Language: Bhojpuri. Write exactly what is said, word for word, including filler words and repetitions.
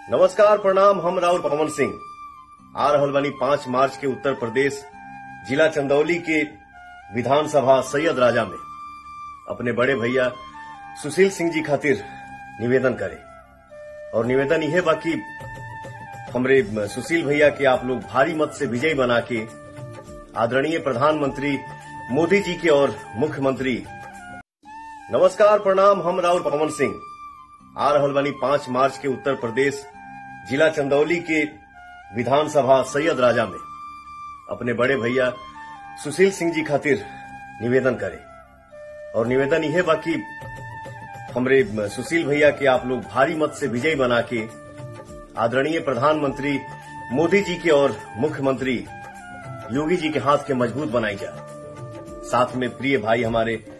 नमस्कार प्रणाम। हम राहुल पवन सिंह आ रहल बानी पांच मार्च के उत्तर प्रदेश जिला चंदौली के विधानसभा सैयद राजा में अपने बड़े भैया सुशील सिंह जी खातिर निवेदन करे। और निवेदन यह बा कि हमरे सुशील भैया के आप लोग भारी मत से विजयी बना के आदरणीय प्रधानमंत्री मोदी जी के और मुख्यमंत्री। नमस्कार प्रणाम। हम राहुल पवन सिंह आ रहल बानी पांच मार्च के उत्तर प्रदेश जिला चंदौली के विधानसभा सैयद राजा में अपने बड़े भैया सुशील सिंह जी खातिर निवेदन करे। और निवेदन यह बा कि हमरे सुशील भैया के आप लोग भारी मत से विजयी बना के आदरणीय प्रधानमंत्री मोदी जी के और मुख्यमंत्री योगी जी के हाथ के मजबूत बनाई जाए। साथ में प्रिय भाई हमारे